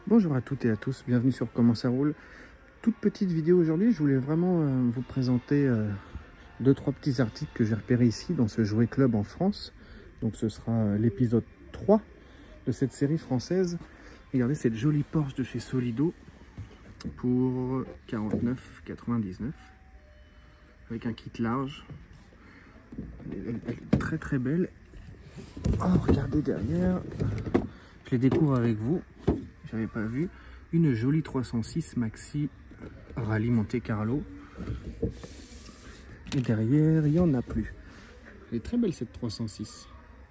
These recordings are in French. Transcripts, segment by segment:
Bonjour à toutes et à tous, bienvenue sur Comment ça roule. Toute petite vidéo aujourd'hui, je voulais vraiment vous présenter 2-3 petits articles que j'ai repérés ici dans ce jouet club en France. Donc ce sera l'épisode 3 de cette série française. Regardez cette jolie Porsche de chez Solido pour 49,99 avec un kit large. Elle est très très belle. Oh, regardez derrière, je les découvre avec vous. J'avais pas vu. Une jolie 306 Maxi Rallye Monte Carlo. Et derrière, il n'y en a plus. Elle est très belle cette 306.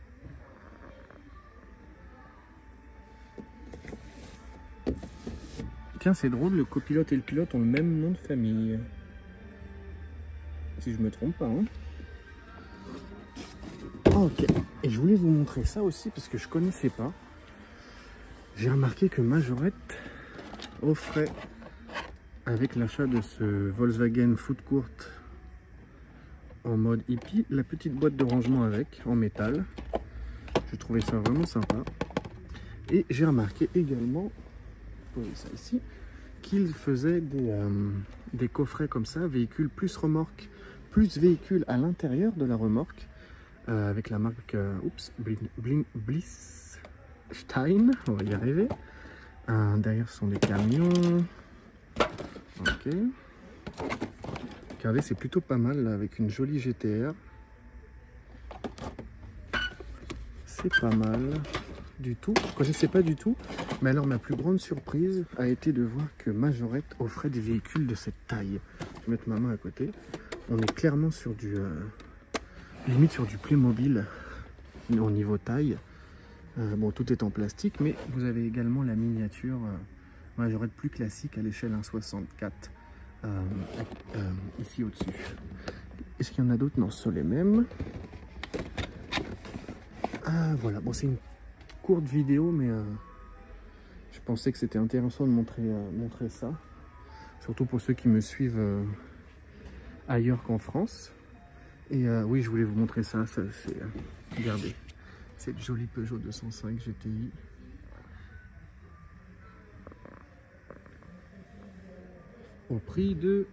Tiens, c'est drôle, le copilote et le pilote ont le même nom de famille. Si je me trompe pas. Hein. Ok. Et je voulais vous montrer ça aussi parce que je connaissais pas. J'ai remarqué que Majorette offrait, avec l'achat de ce Volkswagen Foot Court en mode hippie, la petite boîte de rangement avec, en métal. Je trouvais ça vraiment sympa. Et j'ai remarqué également, vous voyez ça ici, qu'il faisait des coffrets comme ça, véhicule plus remorque, plus véhicule à l'intérieur de la remorque, avec la marque Bliss-Stein, on va y arriver. Derrière ce sont des camions. Ok. Regardez, c'est plutôt pas mal là, avec une jolie GTR. C'est pas mal du tout. Je ne connaissais pas du tout. Mais alors ma plus grande surprise a été de voir que Majorette offrait des véhicules de cette taille. Je vais mettre ma main à côté. On est clairement sur du limite sur du Playmobil au niveau taille. Bon, tout est en plastique, mais vous avez également la miniature Majorette plus classique à l'échelle 1,64 ici au-dessus. Est-ce qu'il y en a d'autres? Non, ce sont les mêmes. Voilà, bon, c'est une courte vidéo, mais je pensais que c'était intéressant de montrer ça. Surtout pour ceux qui me suivent ailleurs qu'en France. Et oui, je voulais vous montrer ça. C'est regardez. Cette jolie Peugeot 205 GTI. Au prix de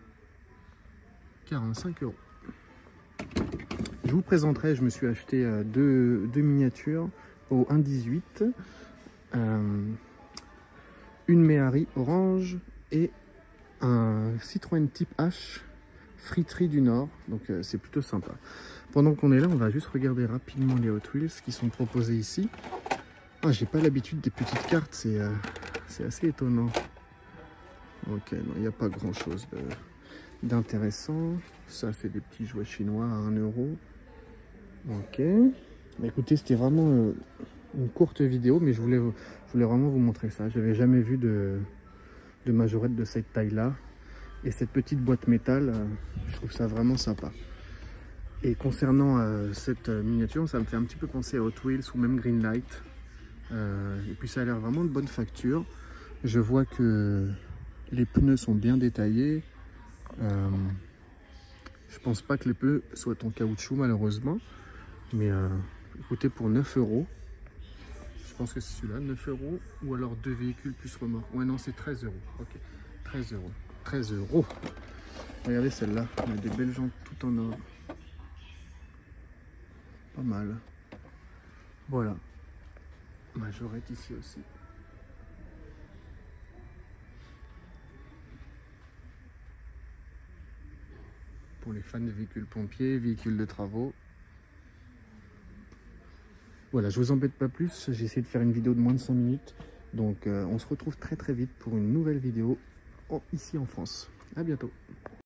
45 €. Je vous présenterai, je me suis acheté deux miniatures au 1,18. Une Méhari orange et un Citroën Type H Friterie du Nord. Donc c'est plutôt sympa. Pendant qu'on est là, on va juste regarder rapidement les Hot Wheels qui sont proposés ici. Ah, j'ai pas l'habitude des petites cartes, c'est assez étonnant. Ok, non, il n'y a pas grand chose d'intéressant. Ça, c'est des petits jouets chinois à 1 €. Ok. Bah, écoutez, c'était vraiment une courte vidéo, mais je voulais vraiment vous montrer ça. J'avais jamais vu de Majorette de cette taille-là. Et cette petite boîte métal, je trouve ça vraiment sympa. Et concernant cette miniature, ça me fait un petit peu penser à Hot Wheels ou même Greenlight. Et puis ça a l'air vraiment de bonne facture. Je vois que les pneus sont bien détaillés. Je pense pas que les pneus soient en caoutchouc malheureusement. Mais écoutez, pour 9 €, je pense que c'est celui-là, 9 € ou alors 2 véhicules plus remorque. Ouais, non, c'est 13 €. Ok, 13 €. 13 €. Regardez celle-là, il y a des belles jantes tout en or. Pas mal. Voilà. Majorette ici aussi. Pour les fans de véhicules pompiers, véhicules de travaux. Voilà, je vous embête pas plus. J'ai essayé de faire une vidéo de moins de 5 minutes. Donc on se retrouve très très vite pour une nouvelle vidéo ici en France. À bientôt.